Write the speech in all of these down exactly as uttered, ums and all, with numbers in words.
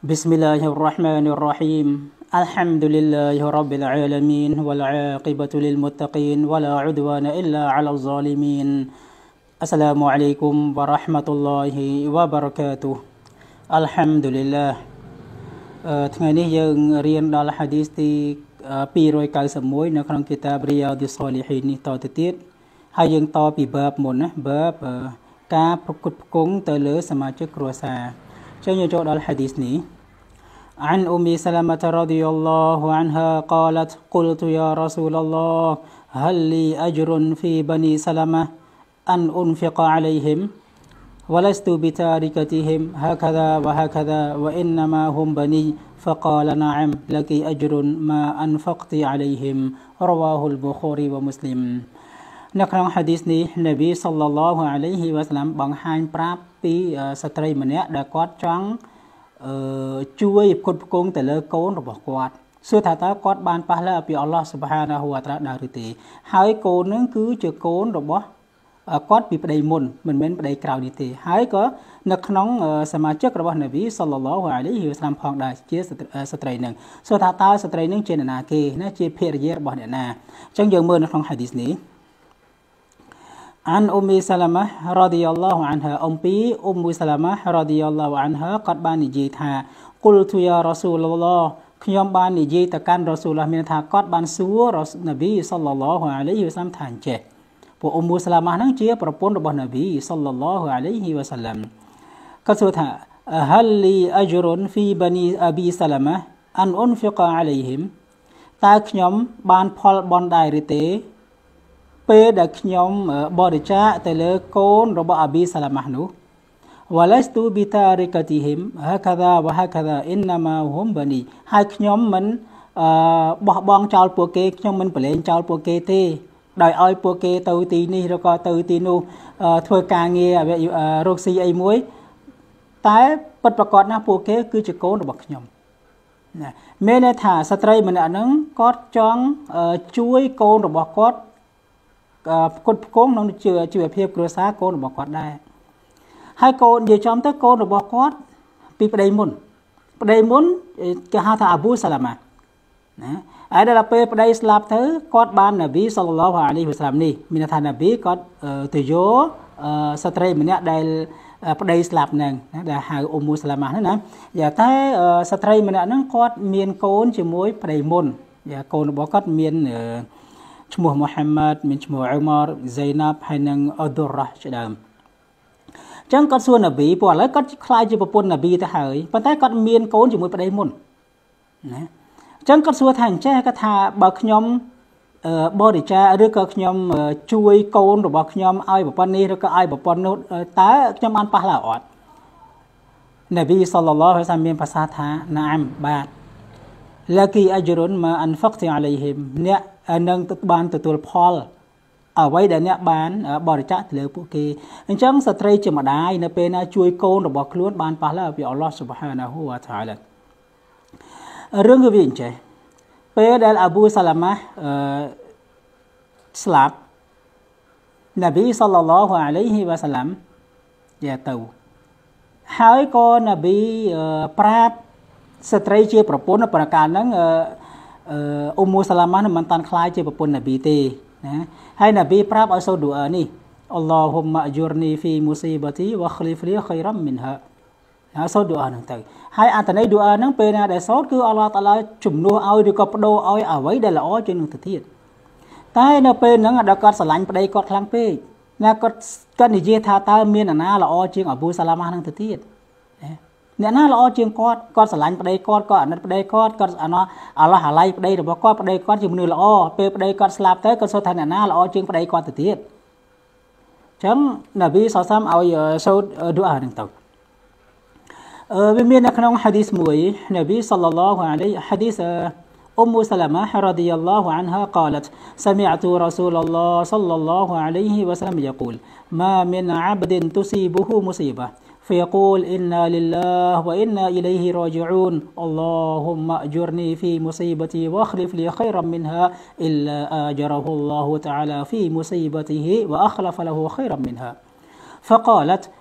بسم الله الرحمن الرحيم الحمد لله رب العالمين والعاقبة للمتقين ولا عدوان إلا على الظالمين السلام عليكم ورحمة الله وبركاته الحمد لله ថ្ងៃនេះយើងរៀនដល់ហាឌីសទីពីររយเก้าสิบเอ็ดនៅក្នុងគីតាបរីយ៉ាឌីសលីហ៊ីននេះតទៅទៀតហើយយើងតពីបាបមុនណាបាបការប្រកួតប្រគំទៅលើសមាជិកគ្រួសារចឹងយើងចូលដល់ហាឌីសនេះ عن أم سلمة رضي الله عنها قالت قلت يا رسول الله هل لي أجر في بني سلمة أن أنفق عليهم ولست بتاركتهم هكذا وهكذا وإنما هم بني فقال نعم لك أجر ما أنفقت عليهم رواه البخاري ومسلم នៅក្នុងហាឌីសនេះនប៊ីសល្លឡោះអាឡៃហ៊ីវ៉ាសាឡាមបង្ហាញប្រាប់ពីស្ត្រីម្នាក់ដែលគាត់ចង់ជួយផ្គត់ផ្គង់ទៅលើកូនរបស់គាត់សួរថាតើគាត់បានប៉ះលើពីអល់ឡោះស៊ុបហានាហ៊ូវតាអាឡាដែរឬទេហើយកូននឹងគឺជាកូនរបស់គាត់ពីប្តីមុនមិនមែនប្តីក្រោយនេះទេហើយក៏នៅក្នុងសមាជិករបស់នប៊ីសល្លឡោះអាឡៃហ៊ីវ៉ាសាឡាមផងដែរជាស្ត្រីនឹងសួរថាតើស្ត្រីនឹងជាអ្នកណាគេណាជាភរិយារបស់អ្នកណាអញ្ចឹងយើងមើលនៅក្នុងហាឌីសនេះ عن أم سلمة رضي الله عنها أم بي أم سلمة رضي الله عنها قد بان جيتها قلت يا رسول الله ខ្ញុំបាននិយាយទៅកាន់រ៉ាស៊ូលឡោះមានថាគាត់បានសួរនប៊ីសល្លឡោះអាឡៃហ៊ីវ៉ាសាឡាមថាអញ្ចេះពួកអ៊ុំសាឡាម៉ាហ្នឹងជាប្រពន្ធរបស់នប៊ីសល្លឡោះអាឡៃហ៊ីវ៉ាសាឡាមគាត់សួរថា هل لي أجر في بني أبي سلمة أن أنفق عليهم តើខ្ញុំបានផលបន់ដែរឬទេពេលដែលខ្ញុំបរិច្ចាគទៅលើកូនរបស់អាប៊ីសាឡាម៉ានោះ ولست بتاركتهم هكذا وهكذا إنما هم بني ហើយខ្ញុំមិនបោះបង់ចោលពួកគេខ្ញុំមិនប្រឡែងចោលពួកគេទេដោយឲ្យពួកគេទៅទីនេះឬក៏ទៅទីនោះធ្វើការងាររកស៊ីអីមួយតែពិតប្រាកដណាស់ពួកគេគឺជាកូនរបស់ខ្ញុំណាមានន័យថាស្ត្រីម្នាក់ហ្នឹងគាត់ចង់ជួយកូនរបស់គាត់ផ្គត់ផ្គង់ក្នុងជីវភាពគ្រួសារកូនរបស់គាត់ដែរហើយកូននិយាយចំទៅកូនរបស់គាត់ពីប្តីមុនប្តីមុនគេហៅថាអាប៊ូសាឡាម៉ាណាហើយដល់ពេលប្តីស្លាប់ទៅគាត់បាននប៊ីសល្លឡោះអាឡៃហ៊ីវ៉ាសាឡាមនេះមានថានប៊ីគាត់ទៅយកស្ត្រីម្នាក់ដែលប្តីស្លាប់ហ្នឹងណាដែលហៅអ៊ុំសាឡាម៉ាហ្នឹងណាយ៉ាតែស្ត្រីម្នាក់ហ្នឹងគាត់មានកូនជាមួយប្តីមុនយ៉ាកូនរបស់គាត់មានឈ្មោះមូហាម៉ាត់មានឈ្មោះអ៊ុម៉ារហ្សៃណាបហើយនឹងអ៊ូឌុរ៉ាជាដើមអញ្ចឹងគាត់សួរនប៊ីព្រោះឥឡូវគាត់ខ្លាចជាប្រពន្ធនប៊ីទៅហើយប៉ុន្តែគាត់មានកូនជាមួយប្តីមុនណាអញ្ចឹងគាត់សួរថាអញ្ចេះគាត់ថាបើខ្ញុំបរិច្ចាគឬក៏ខ្ញុំជួយកូនរបស់ខ្ញុំឲ្យប្រពន្ធនេះឬក៏ឲ្យប្រពន្ធនោះតើខ្ញុំបានប៉ះឡើយអត់នប៊ីសល្លឡោះអាឡៃហ៊ីវ៉ាសាឡាមមានប្រសាសន៍ថាណាមបាទلكي أجر ما أنفقت عليهم អ្នកនឹងបានទទួលផលអ្វីដែលអ្នកបានបរិច្ចាគទៅលើពួកគេអញ្ចឹងស្ត្រីជាម្ដាយនៅពេលណាជួយកូនរបស់ខ្លួនបានប៉ះឡើយពីអល់ឡោះស៊ុបហានាហ៊ូវតាអាឡារឿងគឺវាអញ្ចេះពេលដែលអាប៊ូសាឡាម៉ាអឺស្លាប់នប៊ីសល្លឡោះអាឡៃហ៊ីវ៉ាសាឡាមយ៉ាទៅហើយក៏នប៊ីប្រាប់ស្ត្រីជាប្រពន្ធប្រការហ្នឹងអឺអ៊ុំសាឡាម៉ាមិនតាន់ខ្លាយជាប្រពន្ធនប៊ីទេណាហើយនប៊ីប្រាប់ឲ្យសូត្រឌូអានេះអល់ឡោហ៊ុមម៉ាអជុរនីហ្វីមុស៊ីបាទីវ៉ាខ្លីហ្វលីខៃរ៉ាំមីនហាហើយសូត្រឌូអាហ្នឹងទៅហើយអត្ថន័យឌូអាហ្នឹងពេលណាដែលសូត្រគឺអល់ឡោះតាឡាជំនួសឲ្យឬក៏បដូរឲ្យអ្វីដែលល្អជាងនឹងទៅទៀតតែនៅពេលហ្នឹងដល់គាត់ស្រឡាញ់ប្តីគាត់ខ្លាំងពេកណាគាត់គាត់និយាយថាតើមានអាណាល្អជាងអាប៊ូសាឡាម៉ាហ្នឹងទៅទៀតអ្នកណាល្អជាងគាត់គាត់ស្រឡាញ់ប្តីគាត់គាត់អាណិតប្តីគាត់គាត់អាណោះអាឡោះអាឡៃប្តីរបស់គាត់ប្តីគាត់ជាមនុស្សល្អពេលប្តីគាត់ស្លាប់ទៅគាត់សូត្រថាអ្នកណាល្អជាងប្តីគាត់ទៅទៀតអញ្ចឹងនប៊ីសល្លឡោះអាឡៃហ៊ីវ៉ាសាឡាមឲ្យសូត្រឌូអាហ្នឹងទៅអឺវាមាននៅក្នុងហាឌីសមួយនប៊ីសល្លឡោះអាឡៃហាឌីសأم سلمة رضي الله عنها قالت سمعت رسول الله صلى الله عليه وسلم يقول ما من عبد تصيبه مصيبة فيقول إنا لله وإنا إليه راجعون اللهم أجرني في مصيبتي واخلف لي خيرا منها إلا آجره الله تعالى في مصيبته وأخلف له خيرا منها فقالت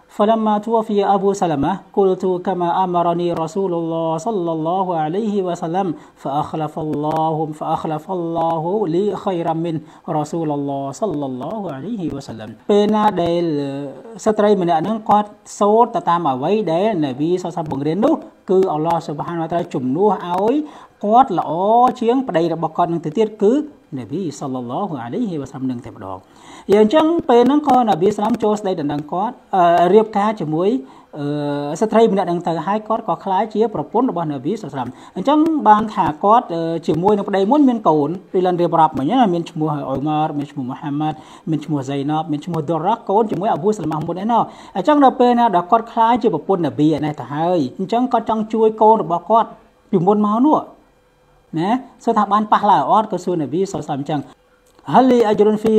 فلما توفي أبو سلمة قلت كما أمرني رسول الله صلى الله عليه وسلم فأخلف الله فأخلف الله لي خيرا من رسول الله صلى الله عليه وسلم ពេលណាដែលស្ត្រីម្នាក់ហ្នឹងគាត់សូត្រទៅតាមអ្វីដែលនប៊ីសល្លបង្រៀននោះគឺអល់ឡោះស៊ុបហានវតាអាឡាជំនួសឲ្យគាត់ល្អជាងប្តីរបស់គាត់នឹងទៅទៀតគឺនប៊ីសល្លឡោះអាឡៃហ៊ីវ៉ាសល្លាមនឹងតែម្ដងយ៉ាងអញ្ចឹងពេលហ្នឹងក៏នប៊ីសល្លាមចូលស្ដីដណ្ដឹងគាត់រៀបការជាមួយស្ត្រីម្នាក់ហ្នឹងទៅហើយគាត់ក៏ខ្លាចជាប្រពន្ធរបស់នប៊ីសល្លាមអញ្ចឹងបានថាគាត់ជាមួយនឹងប្តីមុនមានកូនរីឡានរៀបរាប់មិញមានឈ្មោះអ៊ុម៉ារមានឈ្មោះមូហាម៉ាត់មានឈ្មោះហ្សៃណាបមានឈ្មោះឌុររ៉ាកូនជាមួយអាប៊ូសាឡាម៉ាមុនឯណោះអញ្ចឹងដល់ពេលណាដល់គាត់ខ្លាចជាប្រពន្ធនប៊ីឯនេះទៅហើយអញ្ចឹងគាត់ចង់ជួយកូនរបស់គាត់ពីមុនមកនោះណាសួរថាបានប៉ះឡើយអត់ក៏សួរនប៊ីសល្លាមអញ្ចឹងهل لي أجر في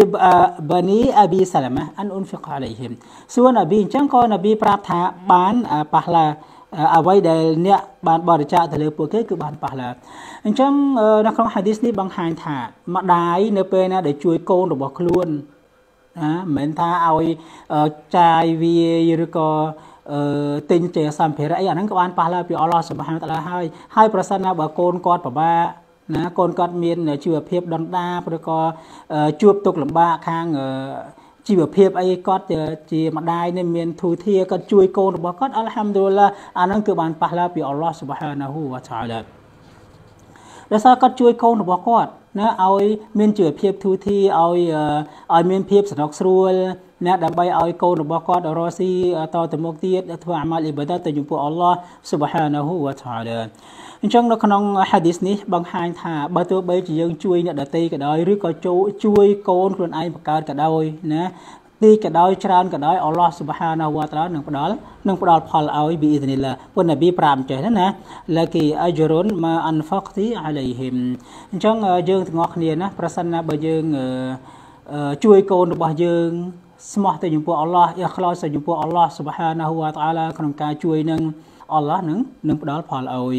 بني أبي سلمة أن أنفق عليهم សួរនប៊ីអញ្ចឹងក៏នប៊ីប្រាប់ថាបានប៉ះឡាអ្វីដែលអ្នកបានបរិច្ចាគទៅលើពួកគេគឺបានប៉ះឡាអញ្ចឹងនៅក្នុងហាឌីសនេះបង្ហាញថាម្ដាយនៅពេលណាដែលជួយកូនរបស់ខ្លួនណាមិនមែនថាឲ្យចាយវាឬក៏អឺទិញជាសម្ភារៈអីអាហ្នឹងក៏បានប៉ះឡាពីអល់ឡោះស៊ុបហានតាឡាហើយហើយប្រសិនណាបើកូនគាត់ពិបាកណាកូនគាត់មានជីវភាពដុនដាបឬក៏ជួបទុក្ខលំបាកខាងជីវភាពអីគាត់ជាម្ដាយនេះមានធូរធារគាត់ជួយកូនរបស់គាត់អល់ហាំឌុលឡាអាហ្នឹងគឺបានប៉ះឡាពីអល់ឡោះស៊ុបហានាហ៊ូវតាអាឡាដោយសារគាត់ជួយកូនរបស់គាត់ណាឲ្យមានជីវភាពធូរធារឲ្យឲ្យមានភាពសនុកស្រួលណាដើម្បីឲ្យកូនរបស់គាត់រស់ស៊ីតទៅមុខទៀតធ្វើអាម៉ាល់អ៊ីបាដាតទៅចំពោះអល់ឡោះស៊ុបហានាហ៊ូវតាអាឡាអញ្ចឹងនៅក្នុងហាឌីសនេះបង្ហាញថាបើទោះបីជាយើងជួយអ្នកដទៃក៏ដោយឬក៏ជួយកូនខ្លួនឯងបង្កើតក៏ដោយណាទីក៏ដោយច្រើនក៏ដោយអល់ឡោះស៊ុបហានាហ៊ូវតាអាឡានឹងផ្ដល់នឹងផ្ដល់ផលឲ្យប៊ីអ៊ីឌនីឡាពុននប៊ីប្រាប់ចេះណាឡាគីអជ្រុនម៉ាអានហ្វាក់ទីអាឡៃហ៊ីមអញ្ចឹងយើងទាំងអស់គ្នាណាប្រសិនណាបើយើងជួយកូនរបស់យើងស្មោះទៅចំពោះអល់ឡោះអ៊ីខ្លាសទៅចំពោះអល់ឡោះស៊ុបហានាហ៊ូវតាអាឡាក្នុងការជួយនឹងអល់ឡោះនឹងនឹងផ្ដល់ផលឲ្យ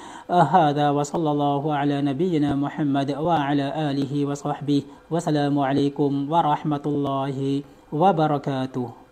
هذا وصلى الله على نبينا محمد وعلى آله وصحبه والسلام عليكم ورحمة الله وبركاته